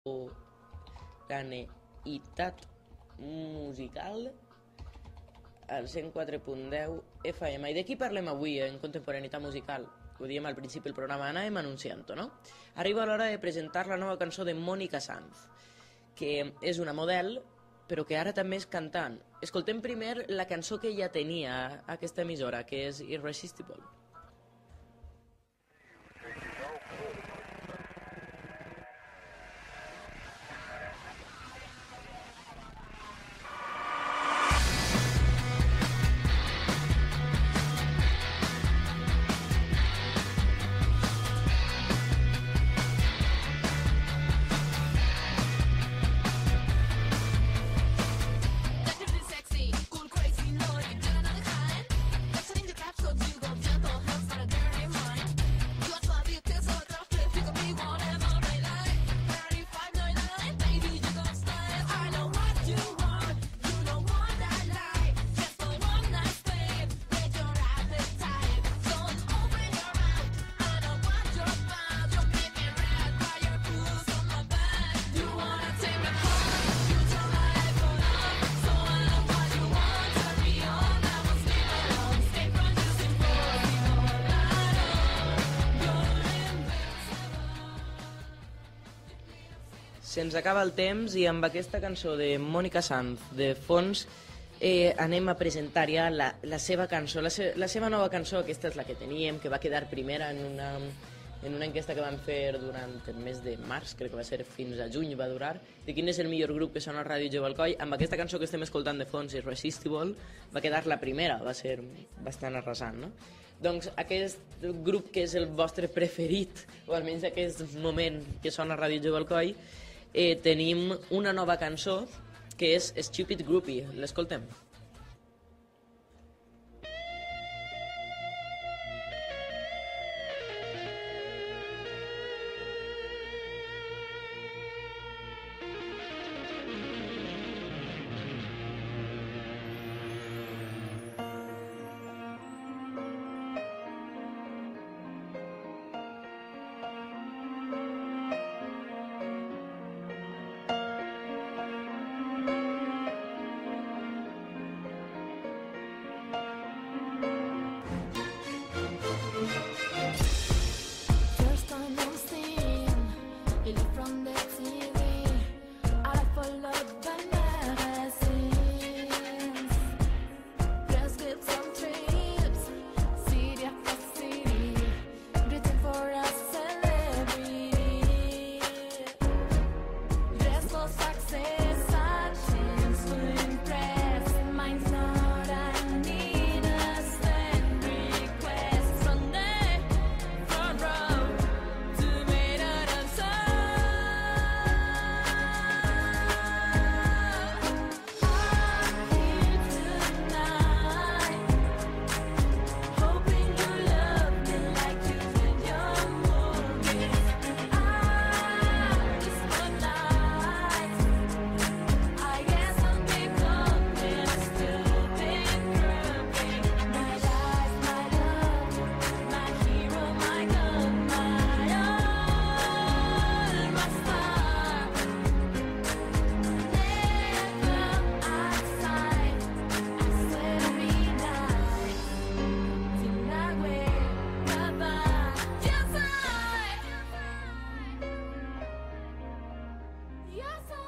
Contemporaneïtat musical al 104.10 FM. I de qui parlem avui en contemporaneïtat musical? Ho diem al principi del programa, anàvem anunciant-ho, no? Arriba l'hora de presentar la nova cançó de Mónica Sanz, que és una model, però que ara també és cantant. Escoltem primer la cançó que ja tenia aquesta emissora, que és Irresistible. Se'ns acaba el temps i amb aquesta cançó de Mónica Sanz de fons anem a presentar ja la seva cançó, la seva nova cançó. Aquesta és la que teníem, que va quedar primera en una enquesta que vam fer durant el mes de març, crec que va ser fins a juny, va durar, de quin és el millor grup que sona a Ràdio Jovalcoy. Amb aquesta cançó que estem escoltant de fons, Irresistible, va quedar la primera, va ser bastant arrasant, no? Doncs aquest grup que és el vostre preferit, o almenys aquest moment que sona a Ràdio Jovalcoy, tenim una nova cançó que és Stupid Groupie. L'escoltem. Yes,